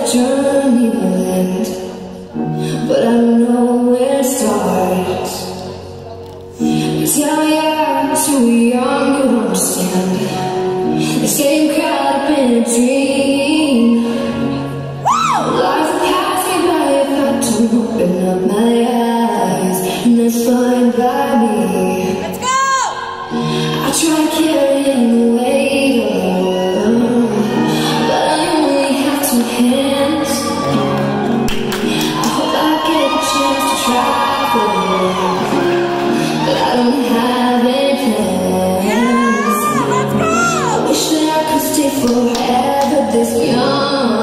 journey will end, but I don't know where to start. You tell me I'm too young to understand. They say I'm caught up in a dream. Life will pass me by if I don't open up my eyes, and that's fine by me. Let's go! I try carrying the weight, but I only have 2 hands. I hope I get a chance to travel, but I don't have any plans. Let's go! I wish that I could stay forever this young.